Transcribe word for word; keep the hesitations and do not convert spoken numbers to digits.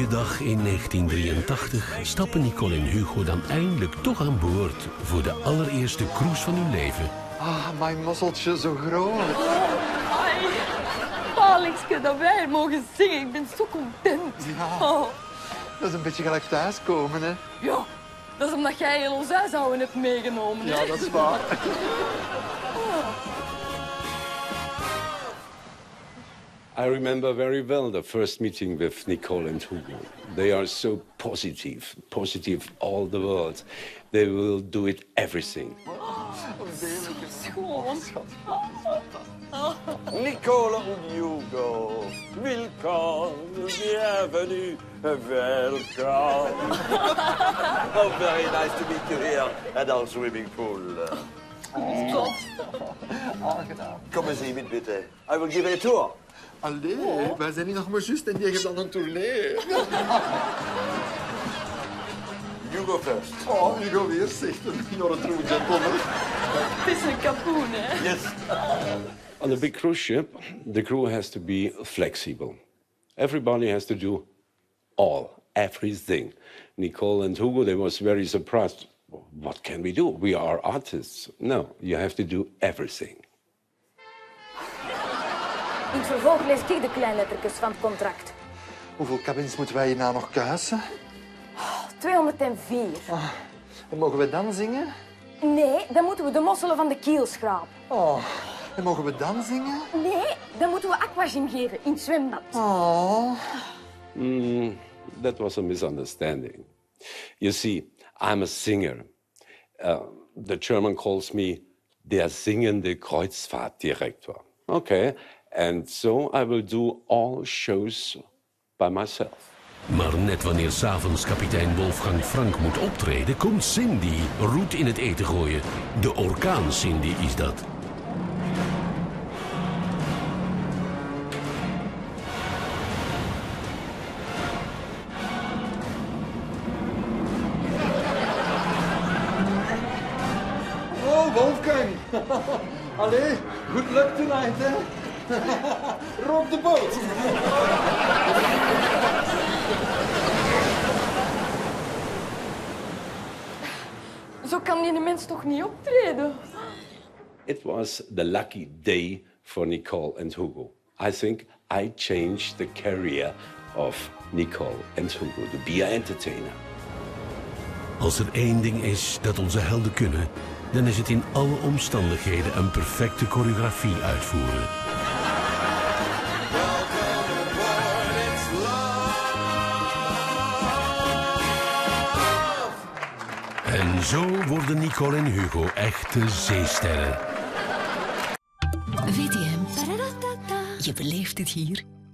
mooie dag in negentien drieëntachtig stappen Nicole en Hugo dan eindelijk toch aan boord voor de allereerste cruise van hun leven. Ah, mijn mosseltje zo groot. Ai, Palingske, dat wij mogen zingen. Ik ben zo content. Ja, Oh. dat is een beetje gelijk thuiskomen, hè. Ja, dat is omdat jij heel ons huishouden hebt meegenomen. Hè? Ja, dat is waar. I remember very well the first meeting with Nicole and Hugo. They are so positive, positive all the world. They will do it everything. Schoon. Nicole and Hugo, welcome, bienvenue, welcome. Oh, very nice to meet you here at our swimming pool. Stop. Aangenaam. Kom eens hier met, bitte. I will give you a tour. Allee, oh. Wij zijn hier nog maar juist en die heeft dan een tournee. You go first. Oh, Hugo weer zegt een You're a true gentleman. Het is een kapoen, hè? Yes. On a big cruise ship, the crew has to be flexible. Everybody has to do all, everything. Nicole and Hugo, they was very surprised. What can we do? We are artists. No, you have to do everything. In het vervolg lees ik de kleinlettertjes van het contract. Hoeveel cabins moeten wij hierna nog kuisen? tweehonderdvier. Ah, en mogen we dan zingen? Nee, dan moeten we de mosselen van de kiel schrapen. Oh, en mogen we dan zingen? Nee, dan moeten we aquagym geven in het zwembad. Oh. Mm, that was a misunderstanding. You see, I'm a singer. Uh, the German calls me der singende Kreuzfahrtdirektor. Okay, and so I will do all shows by myself. Maar net wanneer s'avonds kapitein Wolfgang Frank moet optreden, komt Cindy roet in het eten gooien. De orkaan Cindy is dat. Oh, Wolfgang. Allee, good luck tonight, hè. Rook de boot. Zo kan die mens toch niet optreden? It was the lucky day for Nicole and Hugo. I think I changed the career of Nicole and Hugo to be an entertainer. Als er één ding is dat onze helden kunnen, dan is het in alle omstandigheden een perfecte choreografie uitvoeren. En zo worden Nicole en Hugo echte zeesterren. V T M. Je beleeft het hier.